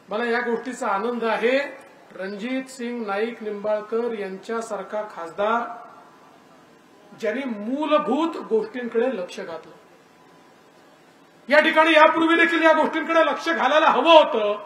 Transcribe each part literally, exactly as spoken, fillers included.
मला या गोष्टीचा आनंद आहे, रणजित सिंग नाईक निंबाळकर यांच्यासारखा खासदार ज्यांनी मूलभूत गोष्टींकडे लक्ष घातलं। या ठिकाणी यापूर्वी देखील या गोष्टींकडे लक्ष घालायला हवं होतं।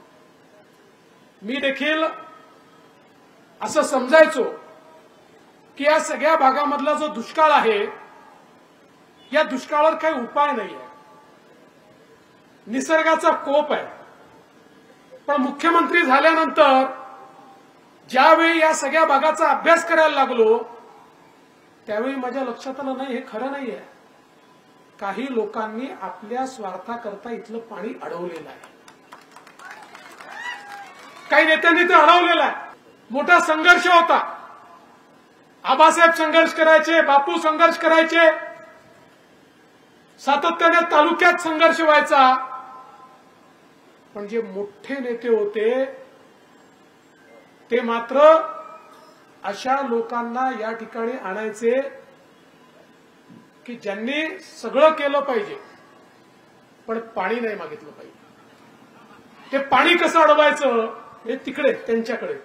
मी देखील असं समजायचो की या सगळ्या भागामधला जो दुष्काळ आहे, या दुष्काळावर काही उपाय नाही आहे, निसर्गाचा कोप आहे। पण मुख्यमंत्री झाल्यानंतर ज्यावेळी या सगळ्या भागाचा अभ्यास करायला लागलो, त्यावेळी माझ्या लक्षात आलं नाही, हे खरं नाहीये। काही लोकांनी आपल्या स्वार्थाकरता इथलं पाणी अडवलेलं आहे, काही नेत्यांनी ते अडवलेलं आहे। मोठा संघर्ष होता, आबासाहेब संघर्ष करायचे, बापू संघर्ष करायचे, सातत्याने तालुक्यात संघर्ष व्हायचा। पण जे मोठे नेते होते ते मात्र अशा लोकांना या ठिकाणी आणायचे की ज्यांनी सगळं केलं पाहिजे पण पाणी नाही मागितलं पाहिजे। ते पाणी कसं अडवायचं हे तिकडे त्यांच्याकडे,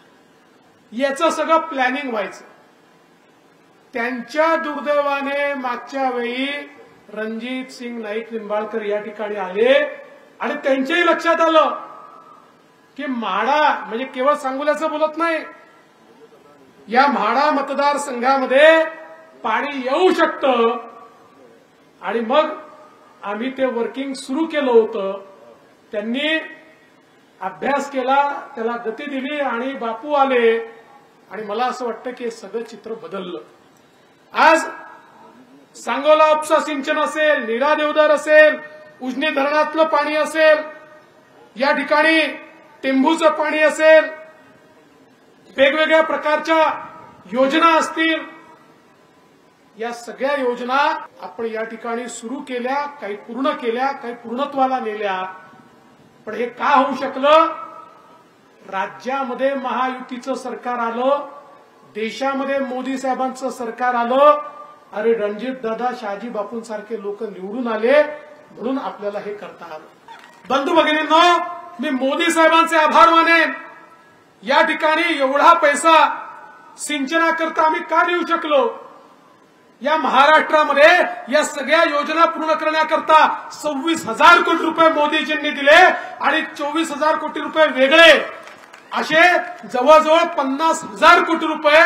याचं सगळं प्लॅनिंग व्हायचं। त्यांच्या दुर्दैवाने मागच्या वेळी रणजित सिंग नाईक निंबाळकर या ठिकाणी आले आणि त्यांच्याही लक्षात आलं की म्हाडा म्हणजे केवळ सांगोल्याचं बोलत नाही, या म्हाडा मतदारसंघामध्ये पाणी येऊ शकतं। आणि मग आम्ही ते वर्किंग सुरू केलं होतं। त्यांनी अभ्यास केला, त्याला गती दिली आणि बापू आले आणि मला असं वाटतं की हे सगळं चित्र बदललं। आज सांगोला उपसा सिंचन असेल, नीरा देवदार असेल, उजनी धरणातलं पाणी असेल, या ठिकाणी टेंभूचं पाणी असेल, वेगवेगळ्या प्रकारच्या योजना असतील, या सगळ्या योजना आपण या ठिकाणी सुरू केल्या, काही पूर्ण केल्या, काही पूर्णत्वाला नेल्या। पण हे का होऊ शकलं? राज्यामध्ये महायुतीचं सरकार आलं, देशामध्ये मोदी साहेबांचं सरकार आलं, अरे रणजित दादा शहाजी बापूंसारखे लोक निवडून आले म्हणून आपल्याला हे करता आलं। बंधू भगिनींनो, मी मोदी साहेबांचे आभार मानेन। या ठिकाणी एवढा पैसा सिंचनाकरता आम्ही का देऊ शकलो? या महाराष्ट्रामध्ये या सगळ्या योजना पूर्ण करण्याकरता सव्वीस हजार कोटी रुपये मोदीजींनी दिले आणि चोवीस हजार कोटी रुपये वेगळे, असे जवळजवळ पन्नास हजार कोटी रुपये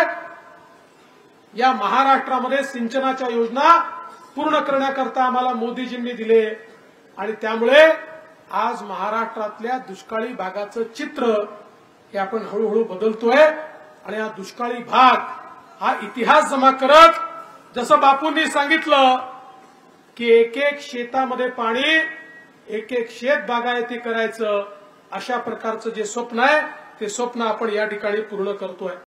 या महाराष्ट्रामध्ये सिंचनाच्या योजना पूर्ण करण्याकरता आम्हाला मोदीजींनी दिले। आणि त्यामुळे आज महाराष्ट्रातल्या दुष्काळी भागाचं चित्र हे आपण हळूहळू बदलतोय। आणि हा दुष्काळी भाग हा इतिहास जमा करत, जसं बापूंनी सांगितलं की एक एक शेतामध्ये पाणी, एक एक शेत बागायती करायचं, अशा प्रकारचं जे स्वप्न आहे ते स्वप्न आपण या ठिकाणी पूर्ण करतोय।